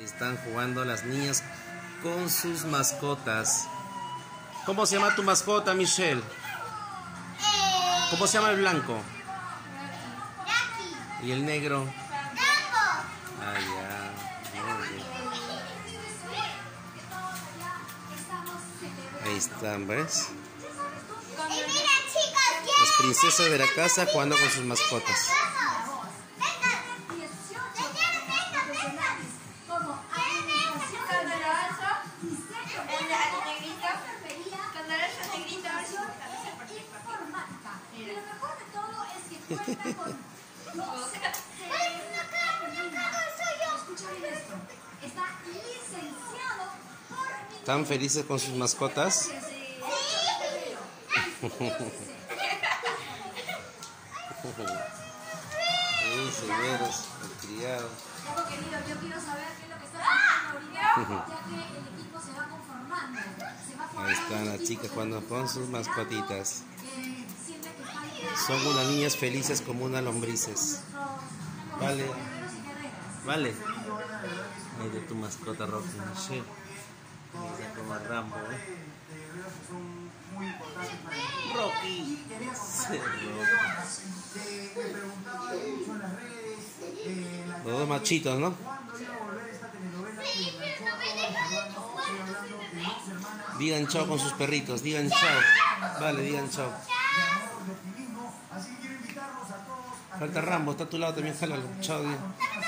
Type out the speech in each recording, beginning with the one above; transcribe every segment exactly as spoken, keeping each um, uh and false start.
Están jugando las niñas con sus mascotas. ¿Cómo se llama tu mascota, Michelle? ¿Cómo se llama el blanco? ¿Y el negro? Ah, ya. Muy bien. Ahí están, ¿ves? Las princesas de la casa jugando con sus mascotas. ¿Están felices con sus mascotas? Sí, severos, malcriados. Querido, yo quiero saber qué es lo que está pasando ahorita, ya que el equipo se va conformando. Se va formando. Ahí están las chicas jugando con sus mascotitas. Son unas niñas felices como unas lombrices. Vale. Vale. Ahí de tu mascota, Rocky. Sí. Mira como Rambo, ¿eh? Rocky. Sí, Rocky. Los dos machitos, ¿no? Digan chao con sus perritos, digan chao. Vale, digan chao. Falta Rambo, está a tu lado también, jálalo. Chao, digan.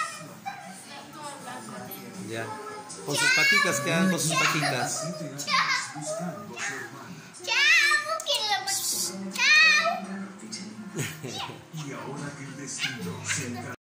Ya. Con sus patitas, quedan con sus patitas. Y ahora que el destino se